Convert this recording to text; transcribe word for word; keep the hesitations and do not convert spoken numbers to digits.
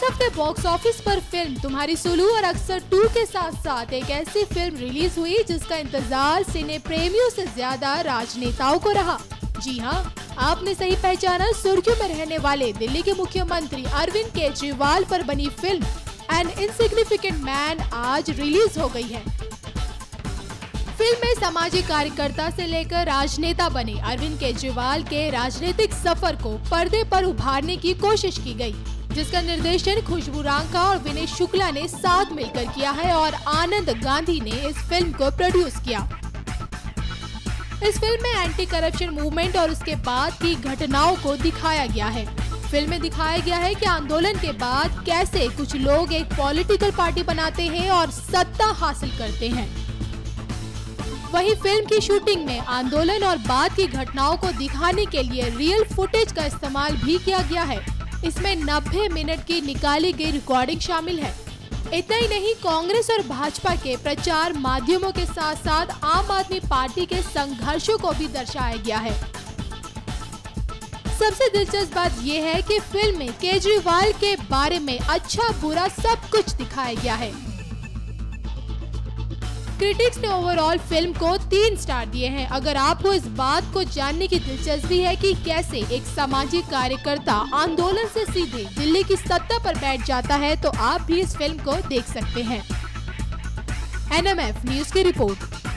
इस हफ्ते box office पर फिल्म तुम्हारी सुलू और अक्सर टू के साथ साथ एक ऐसी फिल्म रिलीज हुई जिसका इंतजार सिने प्रेमियों से ज्यादा राजनेताओं को रहा। जी हाँ, आपने सही पहचाना, सुर्खियों में रहने वाले दिल्ली के मुख्यमंत्री अरविंद केजरीवाल पर बनी फिल्म एन इनसिग्निफिकेंट मैन आज रिलीज हो गई है। फिल्म में सामाजिक कार्यकर्ता से लेकर राजनेता बने अरविंद केजरीवाल के राजनीतिक सफर को पर्दे पर उभारने की कोशिश की गई, जिसका निर्देशन खुशबू रांका और विनय शुक्ला ने साथ मिलकर किया है और आनंद गांधी ने इस फिल्म को प्रोड्यूस किया। इस फिल्म में एंटी करप्शन मूवमेंट और उसके बाद की घटनाओं को दिखाया गया है। फिल्म में दिखाया गया है कि आंदोलन के बाद कैसे कुछ लोग एक पॉलिटिकल पार्टी बनाते हैं और सत्ता हासिल करते हैं। वहीं फिल्म की शूटिंग में आंदोलन और बाद की घटनाओं को दिखाने के लिए रियल फुटेज का इस्तेमाल भी किया गया है। इसमें नब्बे मिनट की निकाली गई रिकॉर्डिंग शामिल है। इतना ही नहीं, कांग्रेस और भाजपा के प्रचार माध्यमों के साथ साथ आम आदमी पार्टी के संघर्षों को भी दर्शाया गया है। सबसे दिलचस्प बात यह है कि फिल्म में केजरीवाल के बारे में अच्छा बुरा सब कुछ दिखाया गया है। क्रिटिक्स ने ओवरऑल फिल्म को तीन स्टार दिए हैं। अगर आपको इस बात को जानने की दिलचस्पी है कि कैसे एक सामाजिक कार्यकर्ता आंदोलन से सीधे दिल्ली की सत्ता पर बैठ जाता है, तो आप भी इस फिल्म को देख सकते हैं। एन एम एफ न्यूज की रिपोर्ट।